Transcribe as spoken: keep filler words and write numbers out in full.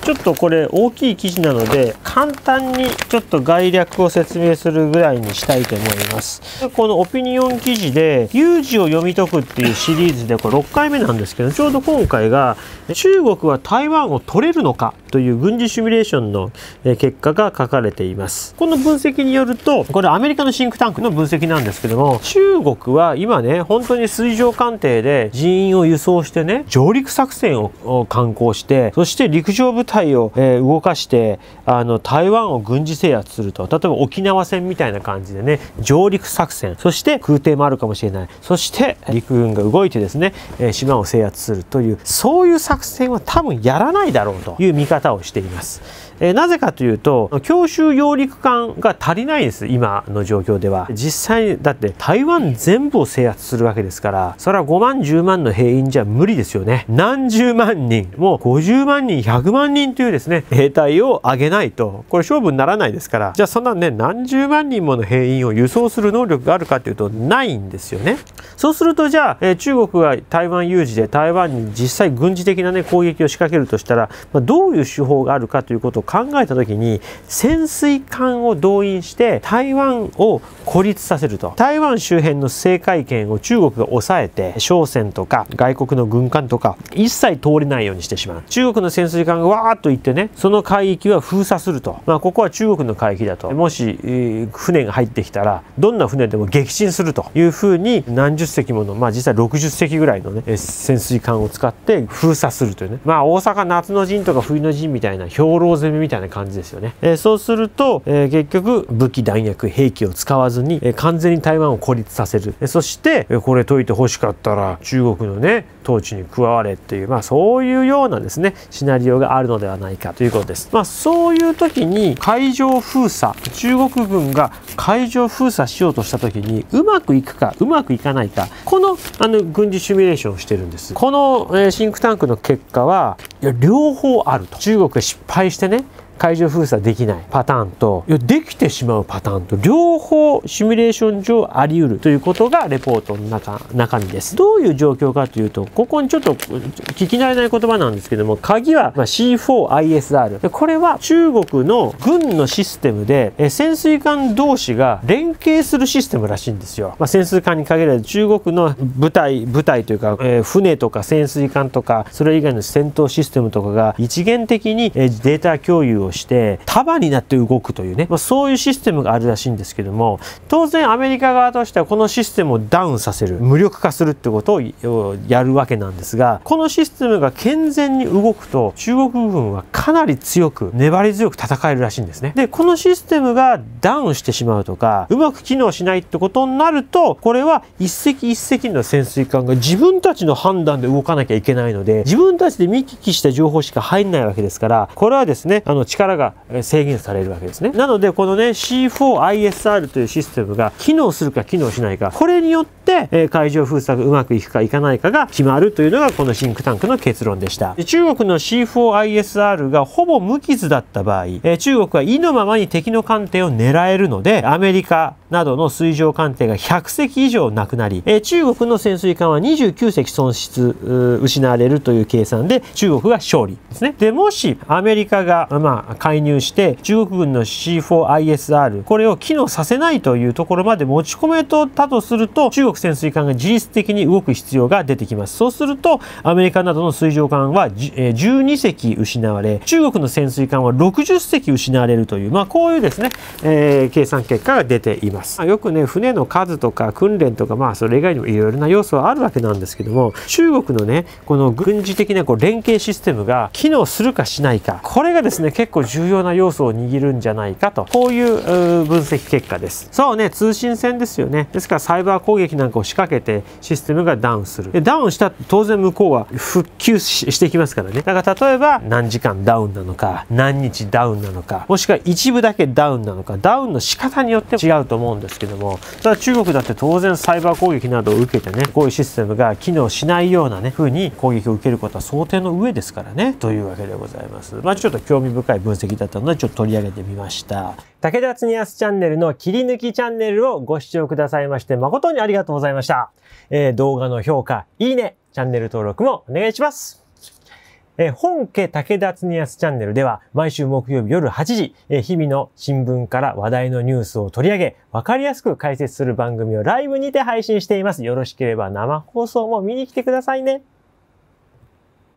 ちょっとこれ大きい記事なので簡単にちょっと概略を説明するぐらいにしたいと思います。このオピニオン記事で有事を読み解くっていうシリーズでこれろっかいめなんですけど、ちょうど今回が中国は台湾を取れるのかという軍事シミュレーションの結果が書かれています。この分析によると、これアメリカのシンクタンクの分析なんですけども、中国は今ね本当に水上艦艇で人員を輸送してね上陸作戦を敢行して、そして陸上部隊を、えー、動かしてあの台湾を軍事制圧すると、例えば沖縄戦みたいな感じでね上陸作戦、そして空挺もあるかもしれない、そして陸軍が動いてですね、えー、島を制圧するという、そういう作戦は多分やらないだろうという見方をしています。えー、なぜかというと強襲揚陸艦が足りないです。今の状況では実際だって台湾全部を制圧するわけですから、それはごまんじゅうまんの兵員じゃ無理ですよね。何十万人、もうごじゅうまんにんひゃくまんにんというですね兵隊を上げないとこれ勝負にならないですから、じゃあそんなね何十万人もの兵員を輸送する能力があるかというとないんですよね。そうするとじゃあ、えー、中国が台湾有事で台湾に実際軍事的な、ね、攻撃を仕掛けるとしたら、まあ、どういう手法があるかということを考えた時に潜水艦を動員して台湾を孤立させると、台湾周辺の制海権を中国が抑えて商船とか外国の軍艦とか一切通れないようにしてしまう。中国の潜水艦がわーっと行ってねその海域は封鎖すると、まあ、ここは中国の海域だと、もし、えー、船が入ってきたらどんな船でも撃沈するというふうに何十隻もの、まあ、実際ろくじゅっせきぐらいの、ね、潜水艦を使って封鎖するというね、まあ、大阪夏の陣とか冬の陣みたいな兵糧攻めみたいな感じですよね。えー、そうすると、えー、結局武器弾薬兵器を使わずに、えー、完全に台湾を孤立させる。えー、そして、えー、これ解いて欲しかったら中国のね統治に加われっていう、まあ、そういうようなですねシナリオがあるのではないかということです。まあ、そういう時に海上封鎖、中国軍が海上封鎖しようとした時にうまくいくかうまくいかないか、このあの軍事シミュレーションをしてるんです。この、えー、シンクタンクの結果はいや両方あると。中国が失敗してね海上封鎖できないパターンと、いやできてしまうパターンと、両方シミュレーション上あり得るということがレポートの中中身です。どういう状況かというと、ここにちょっと聞き慣れない言葉なんですけども、鍵は シーフォーアイエスアール、これは中国の軍のシステムで潜水艦同士が連携するシステムらしいんですよ。まあ、潜水艦に限らず中国の部隊部隊というか、えー、船とか潜水艦とかそれ以外の戦闘システムとかが一元的にデータ共有をして束になって動くというね、まあ、そういうシステムがあるらしいんですけども、当然アメリカ側としてはこのシステムをダウンさせる、無力化するってことをやるわけなんですが、このシステムが健全に動くと中国軍はかなり強く粘り強く戦えるらしいんですね。でこのシステムがダウンしてしまうとかうまく機能しないってことになると、これは一隻一隻の潜水艦が自分たちの判断で動かなきゃいけないので、自分たちで見聞きした情報しか入んないわけですから、これはですねあの力が制限されるわけですね。なのでこのね シーフォーアイエスアール というシステムが機能するか機能しないか、これによって、えー、海上封鎖がうまくいくかいかないかが決まるというのがこのシンクタンクの結論でした。で中国の シーフォーアイエスアール がほぼ無傷だった場合、えー、中国は意のままに敵の艦艇を狙えるので、アメリカなどの水上艦艇がひゃくせき以上なくなり、えー、中国の潜水艦はにじゅうきゅうせき損失失われるという計算で中国が勝利ですね。でもしアメリカが、まあ、介入して中国軍の シーフォーアイエスアール これを機能させないというところまで持ち込めたとすると、中国潜水艦が自律的に動く必要が出てきます。そうするとアメリカなどの水上艦はじゅうにせき失われ、中国の潜水艦はろくじゅっせき失われるという、まあ、こういうですね、えー、計算結果が出ています。まあ、よくね船の数とか訓練とか、まあそれ以外にもいろいろな要素はあるわけなんですけども、中国のねこの軍事的なこう連携システムが機能するかしないか、これがですね結構重要な要素を握るんじゃないかと、こういう分析結果です。そうね、通信戦ですよね。ですからサイバー攻撃なんかを仕掛けてシステムがダウンする。でダウンしたら当然向こうは復旧 し, していきますからね。だから例えば何時間ダウンなのか何日ダウンなのか、もしくは一部だけダウンなのか、ダウンの仕方によって違うと思うんですけども、ただ中国だって当然サイバー攻撃などを受けてね、こういうシステムが機能しないようなね風に攻撃を受けることは想定の上ですからね、というわけでございます。まあちょっと興味深い分析だったのでちょっと取り上げてみました。武田恒康チャンネルの切り抜きチャンネルをご視聴くださいまして誠にありがとうございました。えー、動画の評価、いいね、チャンネル登録もお願いします。 えー、本家武田恒康チャンネルでは毎週木曜日夜はちじ、えー、日々の新聞から話題のニュースを取り上げ、わかりやすく解説する番組をライブにて配信しています。よろしければ生放送も見に来てくださいね。